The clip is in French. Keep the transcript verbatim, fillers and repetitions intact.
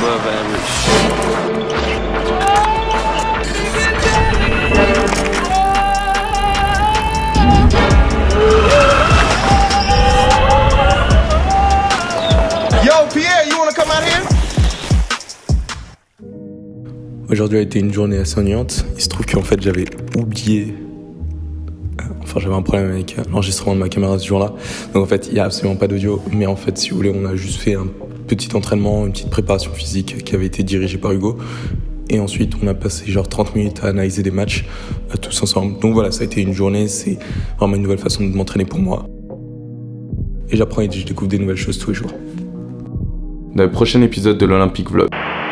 above average. Yo, Pierre, you wanna come out here? Aujourd'hui a été une journée assez ennuyante. Il se trouve qu'en fait j'avais oublié... Enfin j'avais un problème avec l'enregistrement de ma caméra ce jour-là. Donc en fait il n'y a absolument pas d'audio. Mais en fait si vous voulez on a juste fait un petit entraînement, une petite préparation physique qui avait été dirigée par Hugo. Et ensuite on a passé genre trente minutes à analyser des matchs euh, tous ensemble. Donc voilà, ça a été une journée, c'est vraiment une nouvelle façon de m'entraîner pour moi. Et j'apprends et je découvre des nouvelles choses tous les jours. Dans le prochain épisode de l'Olympique Vlog.